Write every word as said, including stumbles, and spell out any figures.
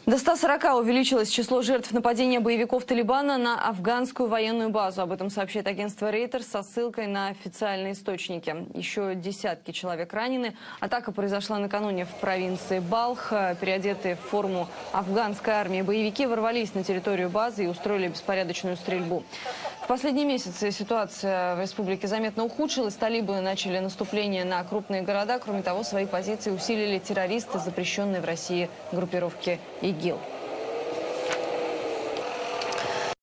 До ста сорока увеличилось число жертв нападения боевиков Талибана на афганскую военную базу. Об этом сообщает агентство Reuters со ссылкой на официальные источники. Еще десятки человек ранены. Атака произошла накануне в провинции Балх. Переодетые в форму афганской армии боевики ворвались на территорию базы и устроили беспорядочную стрельбу. В последние месяцы ситуация в республике заметно ухудшилась. Талибы начали наступление на крупные города. Кроме того, свои позиции усилили террористы, запрещенные в России группировки ИГИЛ.